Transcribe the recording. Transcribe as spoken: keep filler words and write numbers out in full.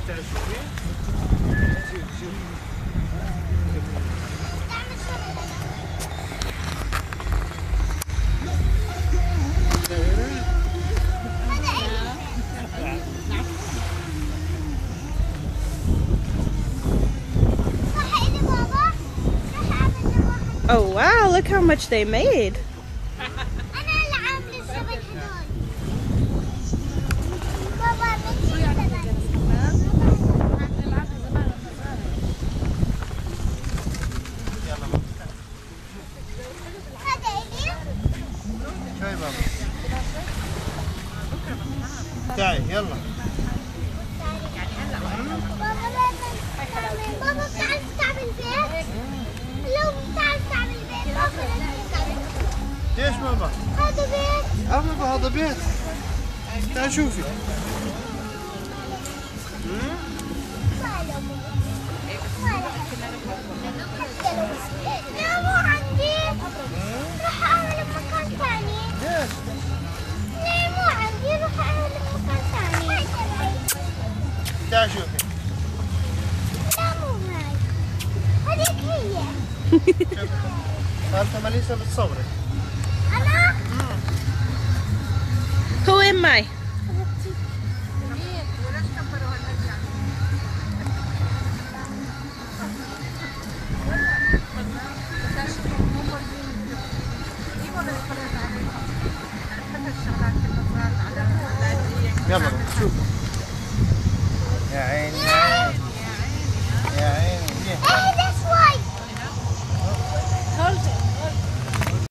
Oh wow, look how much they made. تعي يلا. بابا بتعرف تعمل بيت؟ لو بتعرف تعمل بيت بابا لازم تعمل بيت. ليش بابا؟ هذا بيت. اه بابا هذا بيت. تعال شوفي. لا مو عندي. راح اعمل بمكان ثاني. ليش؟ لا مو عندي راح اعمل بمكان ثاني. تعال شوفي. لا مو هاي. هذيك هي. خالته ماليسا بتصورك. انا؟ Who am I? يلا شوف. يا عيني يا عيني يا عيني. Hey, this way. Hold it.